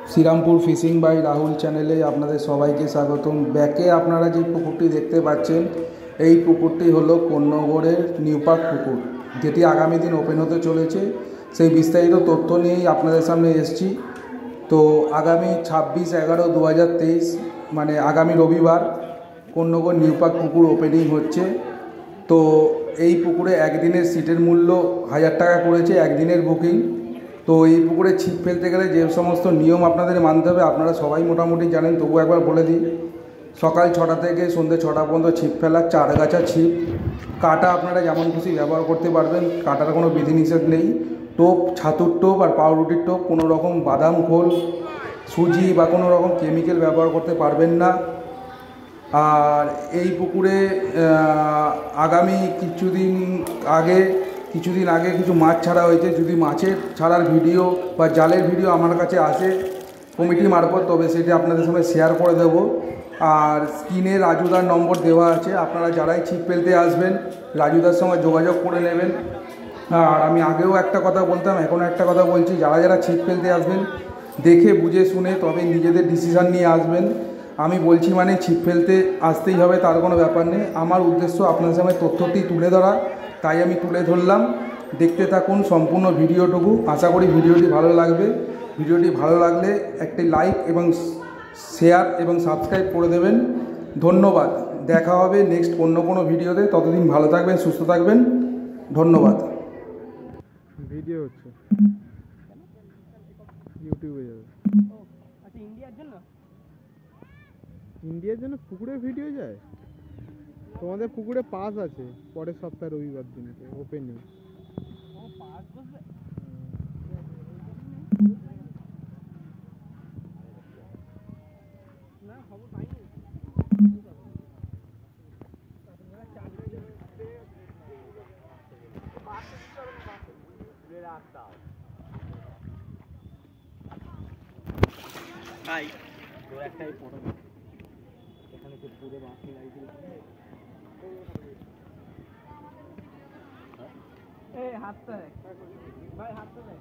Serampore fishing by Rahul চ্যানেলে আপনাদের সবাইকে স্বাগতম। ব্যাকে আপনারা যে পুকুরটি দেখতে পাচ্ছেন, এই পুকুরটি হলো কোন্নগরের নিউ পার্ক পুকুর, যেটি আগামী দিন ওপেন হতে চলেছে। সেই বিস্তারিত তথ্য নিয়েই আপনাদের সামনে এসেছি। তো আগামী 26/11/2023 মানে আগামী রবিবার কোন্নগর নিউ পার্ক পুকুর ওপেনিং হচ্ছে। তো এই পুকুরে একদিনের সিটের মূল্য 1000 টাকা করেছে, একদিনের বুকিং। তো এই পুকুরে ছিপ ফেলতে গেলে যে সমস্ত নিয়ম আপনাদের মানতে হবে আপনারা সবাই মোটামুটি জানেন, তবু একবার বলে দিই। সকাল 6টা থেকে সন্ধ্যে 6টা পর্যন্ত ছিপ ফেলা, 4 গাছা ছিপ। কাটা আপনারা যেমন খুশি ব্যবহার করতে পারবেন, কাটার কোনো বিধিনিষেধ নেই। টোপ, ছাতুর টোপ আর পাউরুটির টোপ, কোনো রকম বাদাম খোল, সুজি বা কোনো রকম কেমিক্যাল ব্যবহার করতে পারবেন না। আর এই পুকুরে আগামী কিছুদিন আগে কিছু মাছ ছাড়া হয়েছে। যদি মাছের ছাড়ার ভিডিও বা জালের ভিডিও আমার কাছে আসে কমিটি মারফত, তবে সেটি আপনাদের সঙ্গে শেয়ার করে দেব। আর স্ক্রিনে রাজুদার নম্বর দেওয়া আছে, আপনারা যারাই ছিপ ফেলতে আসবেন রাজুদার সঙ্গে যোগাযোগ করে নেবেন। আর আমি আগেও একটা কথা বলতাম, এখনও একটা কথা বলছি, যারা ছিপ ফেলতে আসবেন দেখে বুঝে শুনে তবে নিজেদের ডিসিশান নিয়ে আসবেন। আমি বলছি মানে ছিপ ফেলতে আসতেই হবে তার কোনো ব্যাপার নেই। আমার উদ্দেশ্য আপনাদের সামনে তথ্যটি তুলে ধরা, তাই আমি তুলে ধরলাম। দেখতে থাকুন সম্পূর্ণ ভিডিওটুকু, আশা করি ভিডিওটি ভালো লাগবে। ভিডিওটি ভালো লাগলে একটি লাইক এবং শেয়ার এবং সাবস্ক্রাইব করে দেবেন। ধন্যবাদ। দেখা হবে নেক্সট অন্য কোনো ভিডিওতে। ততদিন ভালো থাকবেন, সুস্থ থাকবেন। ধন্যবাদ। ভিডিও হচ্ছে ইউটিউবে যাবে। আচ্ছা, ইন্ডিয়ার জন্য পুকুরে ভিডিও যায়। তোমাদের পুকুরে পাস আছে পরের সপ্তাহে রবিবার দিনকে ওপেনিং। পাস বসবে না, খবর পাইনি। তোর একটাই ফটো এখানে যে পুরো বাঁশি লাগিয়েছিল, এই হাতটা দেখ ভাই, হাতটা দেখ।